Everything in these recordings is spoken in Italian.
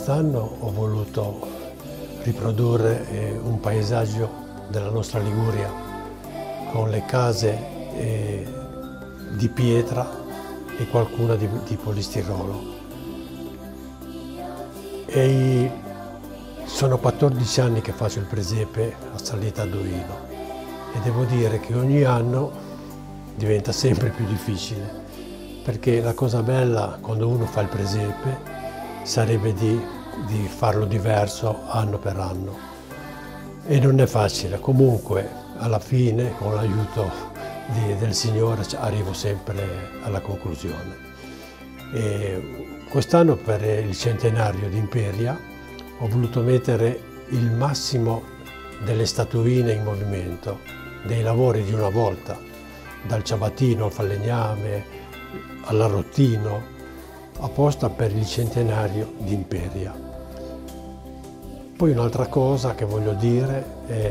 Quest'anno ho voluto riprodurre un paesaggio della nostra Liguria con le case di pietra e qualcuna di polistirolo. Sono 14 anni che faccio il presepe a Salita Duino e devo dire che ogni anno diventa sempre più difficile, perché la cosa bella quando uno fa il presepe sarebbe di farlo diverso anno per anno e non è facile. Comunque alla fine, con l'aiuto del Signore, arrivo sempre alla conclusione. Quest'anno, per il centenario di Imperia, ho voluto mettere il massimo delle statuine in movimento, dei lavori di una volta, dal ciabattino al falegname all'arrottino, apposta per il centenario di Imperia. Poi un'altra cosa che voglio dire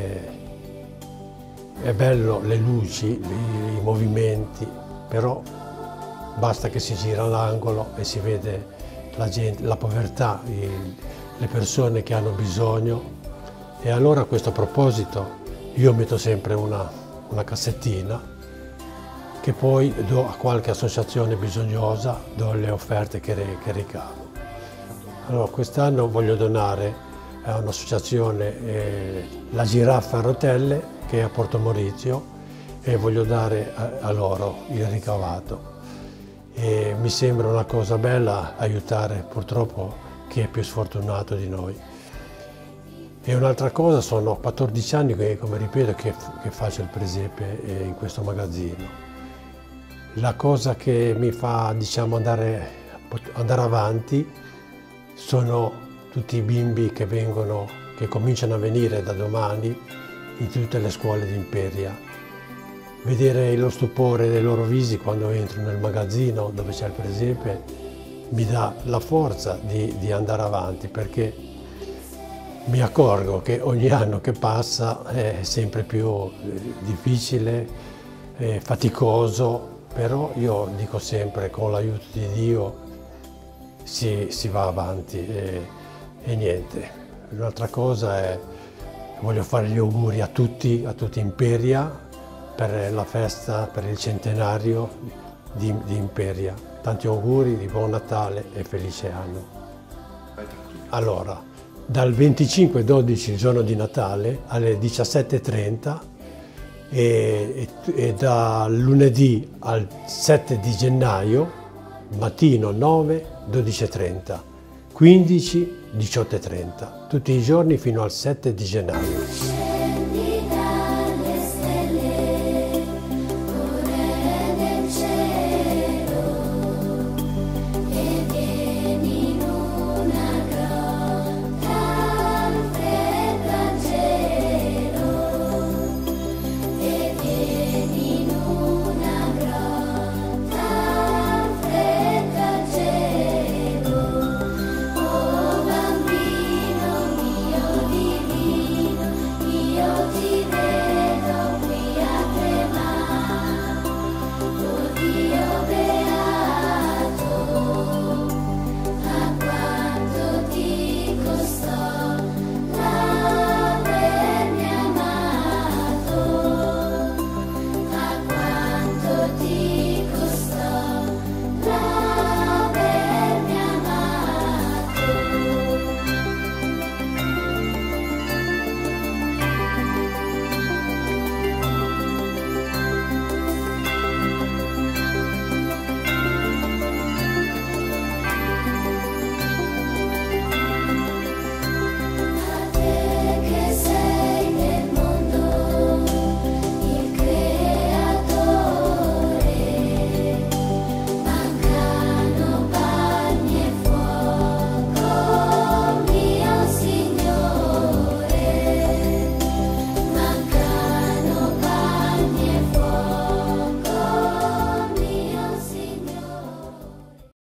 è bello le luci, i movimenti, però basta che si gira l'angolo e si vede la gente, la povertà, le persone che hanno bisogno, e allora a questo proposito io metto sempre una cassettina che poi do a qualche associazione bisognosa, do le offerte che ricavo. Allora quest'anno voglio donare a un'associazione la Giraffa a Rotelle, che è a Porto Maurizio, e voglio dare a loro il ricavato. E mi sembra una cosa bella aiutare purtroppo chi è più sfortunato di noi. E un'altra cosa, sono 14 anni che, come ripeto, che faccio il presepe in questo magazzino. La cosa che mi fa, diciamo, andare avanti sono tutti i bimbi che cominciano a venire da domani in tutte le scuole di Imperia. Vedere lo stupore dei loro visi quando entro nel magazzino dove c'è il presepe mi dà la forza di andare avanti, perché mi accorgo che ogni anno che passa è sempre più difficile, faticoso, però io dico sempre, con l'aiuto di Dio si va avanti e niente. Un'altra cosa è, voglio fare gli auguri a tutti Imperia per la festa, per il centenario di Imperia. Tanti auguri di buon Natale e felice anno. Allora, dal 25/12, il giorno di Natale, alle 17:30 e da lunedì al 7 di gennaio, mattino 9, 12:30, 15, 18:30, tutti i giorni fino al 7 di gennaio.